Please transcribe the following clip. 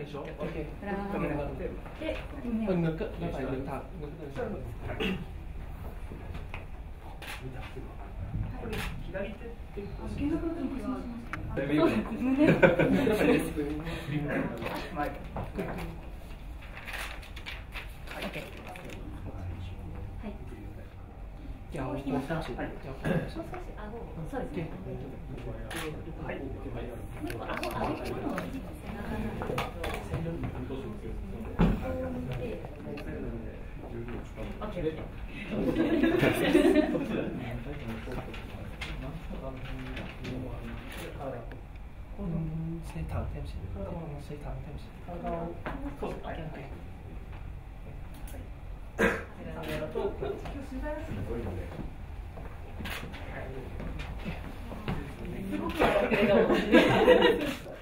cái số. Ok. Cái ngực á, nó phải đứng thẳng. Chào cô giáo sĩ. Chào cô giáo sĩ. Xây thẳng thêm xíu. Xây thẳng thêm xíu. Ok.